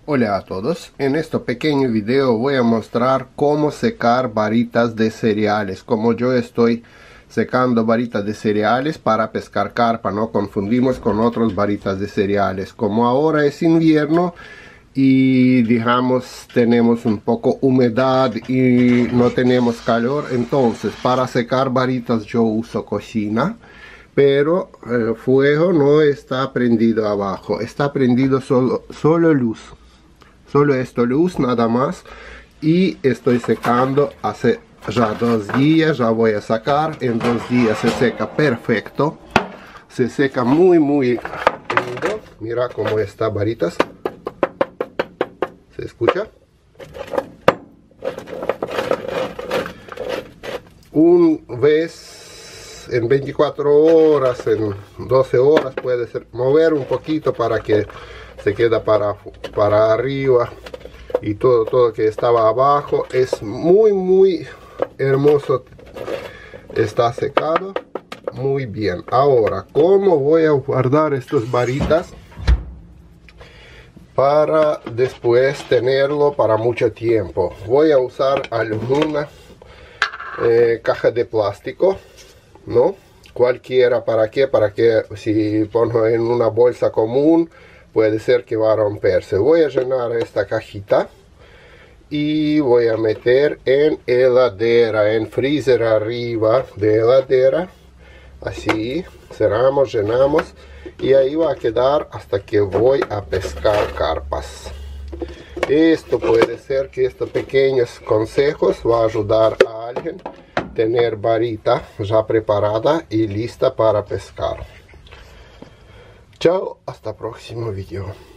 Hola a todos, en este pequeño video voy a mostrar cómo secar varitas de cereales. Como yo estoy secando varitas de cereales para pescar carpa, no confundimos con otras varitas de cereales. Como ahora es invierno y digamos tenemos un poco humedad y no tenemos calor, entonces para secar varitas yo uso cocina. Pero el fuego no está prendido abajo, está prendido solo luz. Solo esto luz nada más. Y estoy secando hace ya 2 días, ya voy a sacar. En 2 días se seca perfecto. Se seca muy lindo. Mira cómo está varitas. ¿Se escucha? Un vez en 24 horas, en 12 horas puede ser mover un poquito para que se queda para arriba y todo que estaba abajo. Es muy hermoso, está secado muy bien. Ahora, ¿cómo voy a guardar estas varitas para después tenerlo para mucho tiempo? Voy a usar alguna caja de plástico, ¿no? Cualquiera. ¿Para qué? Para que si pongo en una bolsa común puede ser que va a romperse. Voy a llenar esta cajita y voy a meter en heladera, en freezer arriba de heladera. Así, cerramos, llenamos y ahí va a quedar hasta que voy a pescar carpas. Esto puede ser que estos pequeños consejos va a ayudar a alguien tener varita ya preparada y lista para pescar. Chao, hasta el próximo video.